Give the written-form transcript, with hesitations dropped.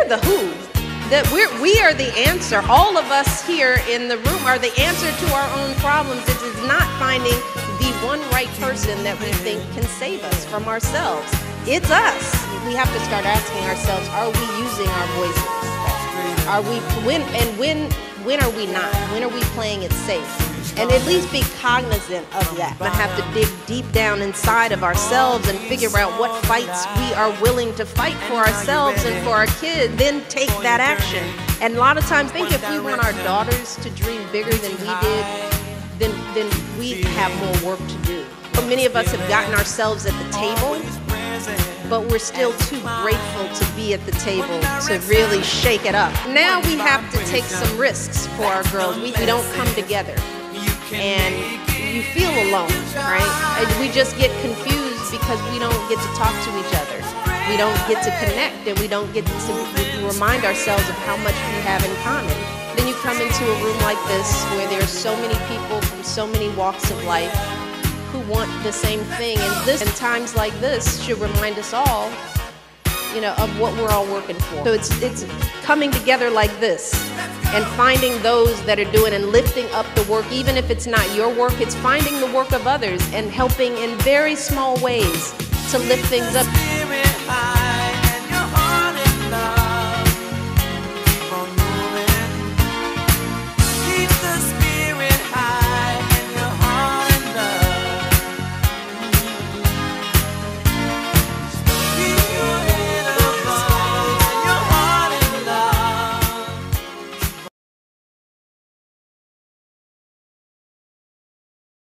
we're the who. That we are the answer. All of us here in the room are the answer to our own problems. It is not finding the one right person that we think can save us from ourselves. It's us. We have to start asking ourselves, are we using our voices? Are we, when are we not? When are we playing it safe? And at least be cognizant of that. We have to dig deep down inside of ourselves and figure out what fights we are willing to fight for ourselves and for our kids, then take that action. And a lot of times think if we want our daughters to dream bigger than we did, then we have more work to do. But many of us have gotten ourselves at the table, but we're still too grateful to be at the table to really shake it up. Now we have to take some risks for our girls. We don't come together. And you feel alone, right? And we just get confused because we don't get to talk to each other. We don't get to connect, and we don't get to remind ourselves of how much we have in common. Then you come into a room like this where there are so many people from so many walks of life who want the same thing, and times like this should remind us all, you know, of what we're all working for. So it's coming together like this and finding those that are doing and lifting up the work, even if it's not your work, it's finding the work of others and helping in very small ways to lift things up.